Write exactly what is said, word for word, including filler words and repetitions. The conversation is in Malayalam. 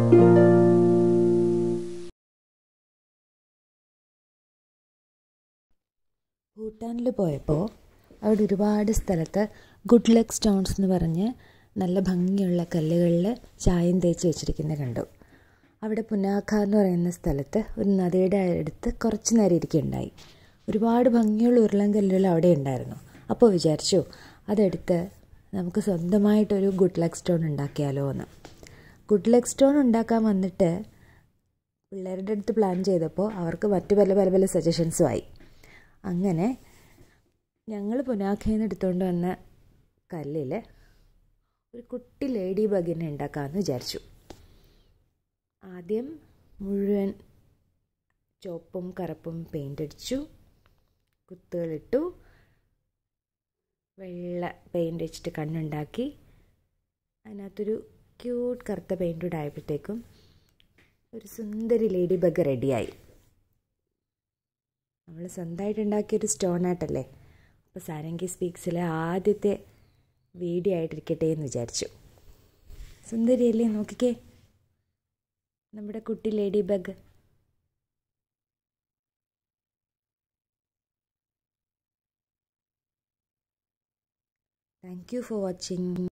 ഭൂട്ടാനിൽ പോയപ്പോൾ അവിടെ ഒരുപാട് സ്ഥലത്ത് ഗുഡ് ലക്ക് സ്റ്റോൺസ് എന്ന് പറഞ്ഞ് നല്ല ഭംഗിയുള്ള കല്ലുകളിൽ ചായം തേച്ച് വെച്ചിരിക്കുന്നത് കണ്ടു. അവിടെ പുനാഖ എന്ന് പറയുന്ന സ്ഥലത്ത് ഒരു നദിയുടെ അടുത്ത് കുറച്ച് നേരം ഇരിക്കുകയുണ്ടായി. ഒരുപാട് ഭംഗിയുള്ള ഉരുളൻ കല്ലുകൾ അവിടെ ഉണ്ടായിരുന്നു. അപ്പോൾ വിചാരിച്ചു അതെടുത്ത് നമുക്ക് സ്വന്തമായിട്ടൊരു ഗുഡ് ലക്ക് സ്റ്റോൺ ഉണ്ടാക്കിയാലോ എന്ന്. ഗുഡ് ലക്ക് സ്റ്റോൺ ഉണ്ടാക്കാൻ വന്നിട്ട് പിള്ളേരുടെ അടുത്ത് പ്ലാൻ ചെയ്തപ്പോൾ അവർക്ക് മറ്റു പല പല പല സജഷൻസും ആയി. അങ്ങനെ ഞങ്ങൾ പുനാഖയിൽ നിന്ന് എടുത്തുകൊണ്ട് വന്ന കല്ലിൽ ഒരു കുട്ടി ലേഡി ബഗിനെ ഉണ്ടാക്കാമെന്ന് വിചാരിച്ചു. ആദ്യം മുഴുവൻ ചുവപ്പും കറുപ്പും പെയിൻ്റ് അടിച്ചു, കുത്തുകളിട്ടു, വെള്ള പെയിൻ്റ് വെച്ചിട്ട് കണ്ണുണ്ടാക്കി, അതിനകത്തൊരു ക്യൂട്ട് കറുത്ത പെയിൻ്റ് കൂടെ ആയപ്പോഴത്തേക്കും ഒരു സുന്ദരി ലേഡി ബഗ് റെഡിയായി. നമ്മൾ സ്വന്തമായിട്ട് ഉണ്ടാക്കിയൊരു സ്റ്റോൺ ആർട്ടല്ലേ, അപ്പോൾ സാരംഗി സ്പീക്സിലെ ആദ്യത്തെ വീഡിയോ ആയിട്ടിരിക്കട്ടെ എന്ന് വിചാരിച്ചു. സുന്ദരിയല്ലേ, നോക്കിക്കേ നമ്മുടെ കുട്ടി ladybug. Thank you for watching.